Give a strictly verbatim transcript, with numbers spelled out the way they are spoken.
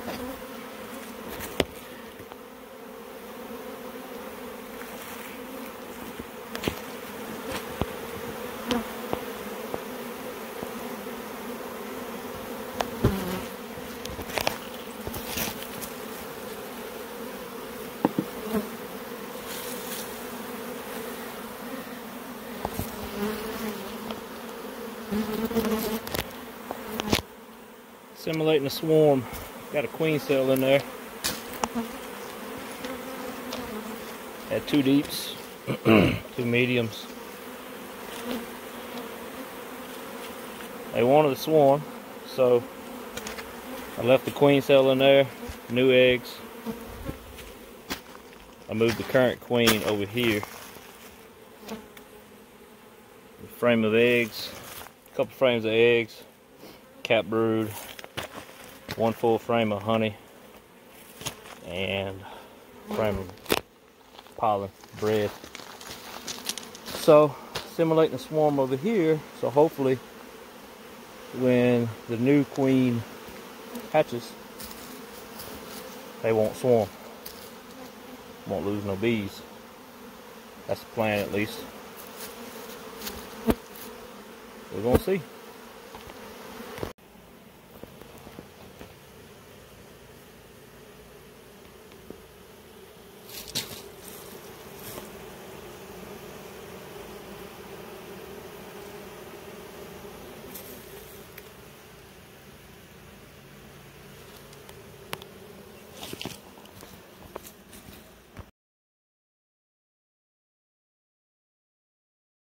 Simulating a swarm. Got a queen cell in there. Had two deeps, two mediums. They wanted to swarm, so I left the queen cell in there, new eggs. I moved the current queen over here. The frame of eggs, a couple frames of eggs, cap brood, one full frame of honey, and a frame of pollen bread. So, simulating a swarm over here, so hopefully when the new queen hatches, they won't swarm. Won't lose no bees. That's the plan, at least. We're gonna see.